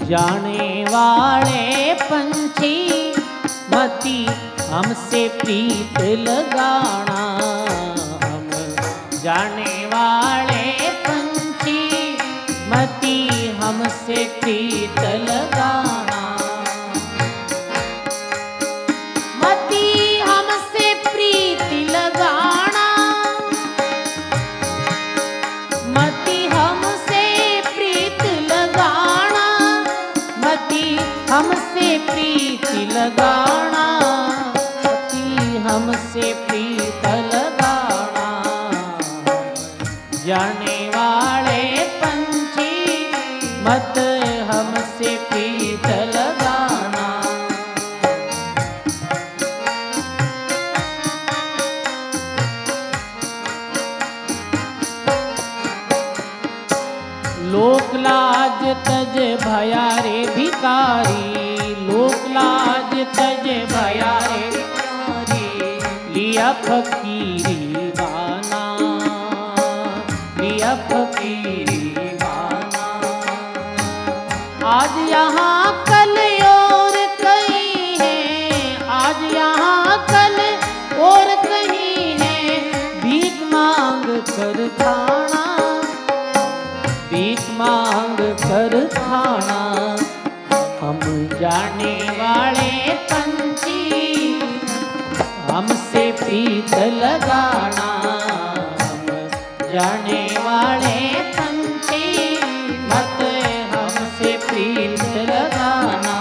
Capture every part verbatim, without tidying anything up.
जाने वाले पंछी मती हमसे प्रीत लगाना। हम जाने वाले पंछी मती हमसे प्रीत लगाना। मती हमसे प्रीत लगाना। मती हमसे प्रीत लगाना। मती हमसे प्रीत लगाना। मती हमसे प्रीत लगाना। जाने वाले पंछी मत हमसे प्रीत लगाना। लोक लाज तज भया रे भिकारी। लोक लाज तज भया रे भिकारी। लिया फकीरी बाना। लिया फकीरी बाना। आज यहाँ कल और कहीं है। आज यहाँ कल और कहीं है। भीख मांग कर खाना। भीख मांग कर खाना। हम जाने वाले पंछी हमसे प्रीत लगाना। हम जाने वाले पंछी मत हमसे प्रीत लगाना।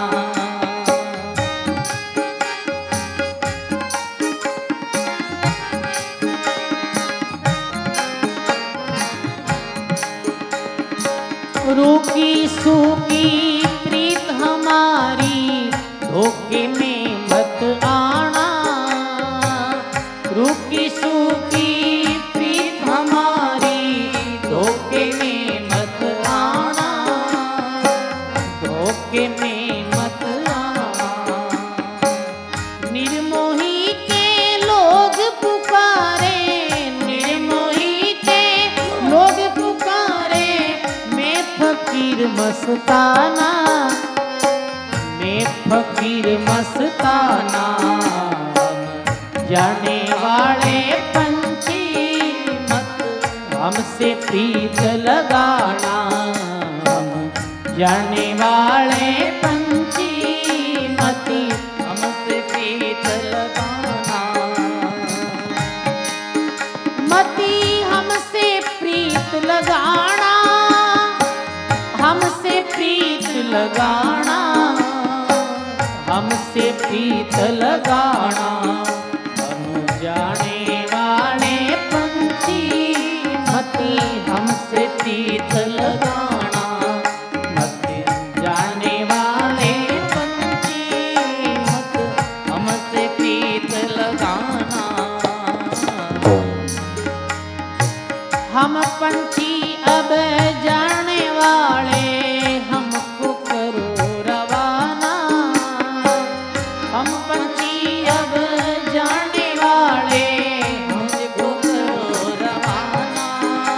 रूखी सूखी प्रीत हमारी धोखे में मत आना। रूखी सूखी प्रीत हमारी धोखे में मत आना। धोखे में मत आना। निर्मोही के लोग पुकारे। निर्मोही के लोग पुकारे। मैं फकीर मस्ताना। मैं फकीर मस्ताना। जाने वाले पंछी मत हमसे प्रीत लगाना। हम जाने वाले पंछी मत हमसे प्रीत लगाना। मती हमसे प्रीत लगाना। हमसे प्रीत लगाना। हमसे प्रीत लगाना। हम जाने वाले पंछी मती हमसे प्रीत लगाना। मती जाने वाले पंछी मत हमसे प्रीत लगाना। हम पंछी अब जाने वाले हमको करो रवाना। हम पंछी अब जाने वाले हमको करो रवाना।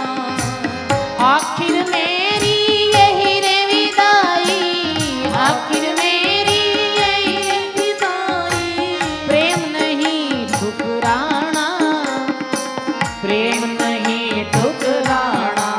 आखिर मेरी यही रे विदाई। आखिर मेरी यही रे विदाई। प्रेम नहीं ठुकराना। प्रेम नहीं ठुकराना।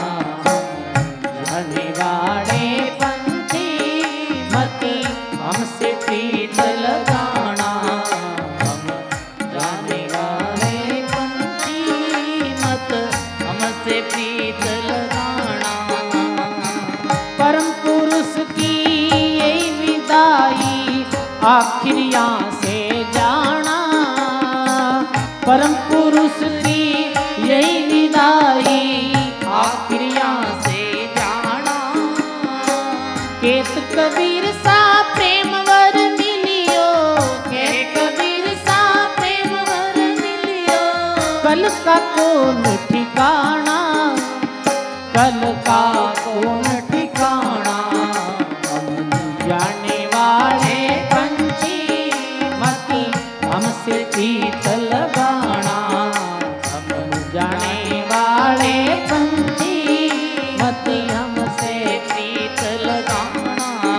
जाने वाले पंछी मती हमसे प्रीत लगाना। हम जाने वाले पंछी मत हमसे प्रीत लगाना। परम पुरुष की यही विदाई आखिर यहाँ से जाना। परम पुरुष की यही विदाई आखिर यहाँ से जाना। केत कबीर सा प्रेम वर मिलियो। केत कबीर सा प्रेम वर मिलियो। कल का कौन ठिकाना। कल का कौन ठिकाना। हम जाने वाले पंछी मती हमसे प्रीत लगाना। हम जाने वाले पंछी मती हमसे प्रीत लगाना।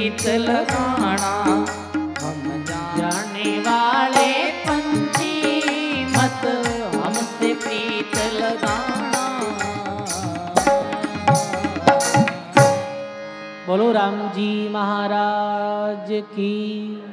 प्रीत लगाना, हम जाने वाले पंछी मत हमसे प्रीत लगाना। बोलो राम जी महाराज की।